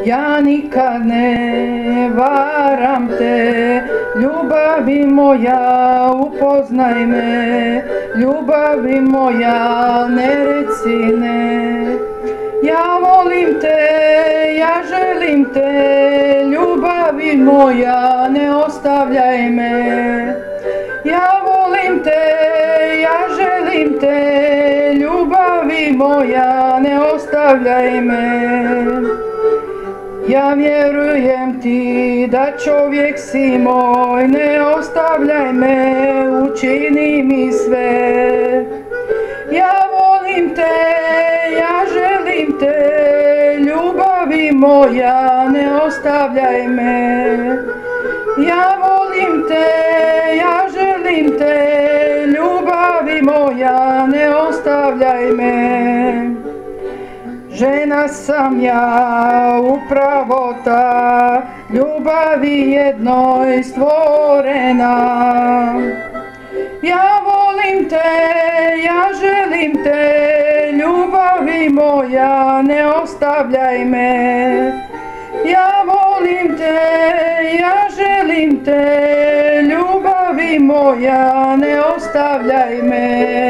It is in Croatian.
Ja nikad ne varam te, ljubavi moja upoznaj me, ljubavi moja ne reci ne. Ja volim te, ja želim te, ljubavi moja ne ostavljaj me. Ja volim te, ja želim te, ljubavi moja ne ostavljaj me. Ja vjerujem ti da čovjek si moj, ne ostavljaj me, učini mi sve. Ja volim te, ja želim te, ljubavi moja ne ostavljaj me. Ja volim te, ja želim te, ljubavi moja ne ostavljaj me. Žena sam ja upravo ta, ljubavi jednoj stvorena. Ja volim te, ja želim te, ljubavi moja ne ostavljaj me. Ja volim te, ja želim te, ljubavi moja ne ostavljaj me.